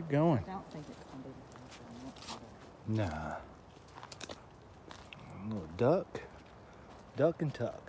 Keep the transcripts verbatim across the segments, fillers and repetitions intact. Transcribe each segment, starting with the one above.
keep going. I don't think it's going to be the first one. Nah. A little duck. Duck and tuck.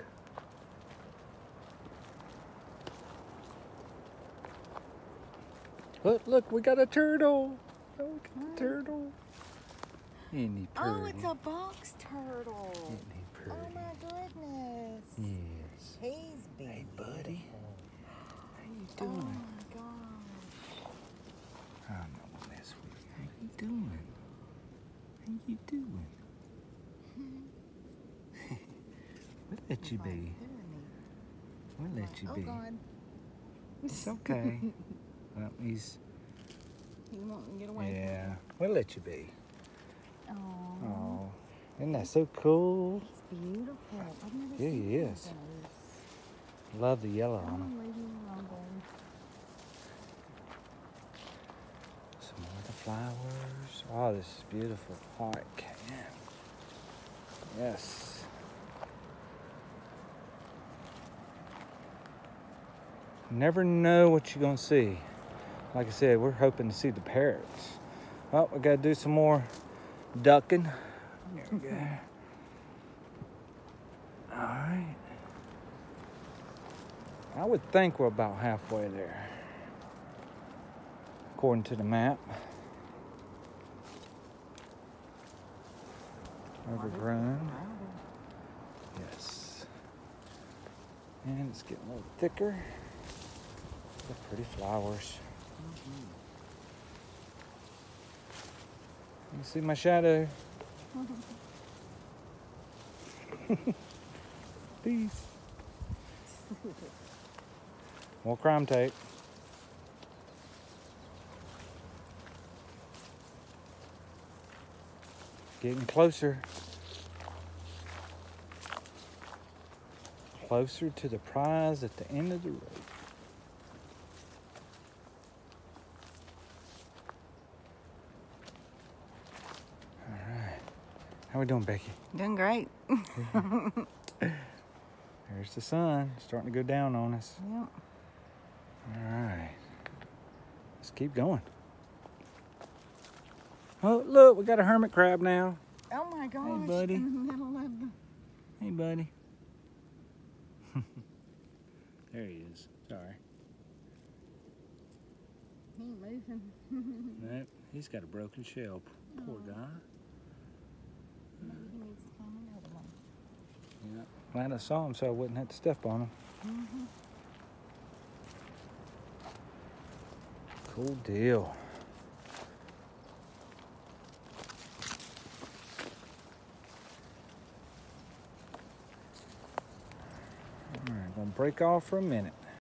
Look, look, we got a turtle. Look at the turtle. Isn't he pretty? Oh, it's a box turtle. Isn't he pretty? Oh my goodness. Yes. He's big. Hey, buddy. How you Oh doing? my gosh. I'm not gonna mess with you. How you doing? How you doing? We'll let you be. We'll let you Oh be. God. It's okay. Well, he's. He won't get away. Yeah, we'll let you be. Oh. Oh, isn't that so cool? He's beautiful. I've never Yeah, seen he one of is. those. Love the yellow I'm on him. gonna leave you alone, babe. Some more of the flowers. Oh, this is beautiful park. Yeah. Yes. Never know what you're gonna see. Like I said, we're hoping to see the parrots. Oh, we gotta do some more ducking. There we go. All right. I would think we're about halfway there, according to the map. Overgrown. Yes. And it's getting a little thicker. The pretty flowers. Mm-hmm. You can see my shadow. Peace. More crime tape. Getting closer. Closer to the prize at the end of the road. All right. How we doing, Becky? Doing great. There's the sun starting to go down on us. Yep. All right. Let's keep going. Oh, look, we got a hermit crab now. Oh my gosh. Hey, buddy. In the middle of the... Hey, buddy. There he is. Sorry. He ain't moving. Nope, he's got a broken shell. Poor Aw. guy. Maybe he needs to find another one. Yeah. Glad I saw him so I wouldn't have to step on him. Mm-hmm. Cool deal. All right, gonna break off for a minute.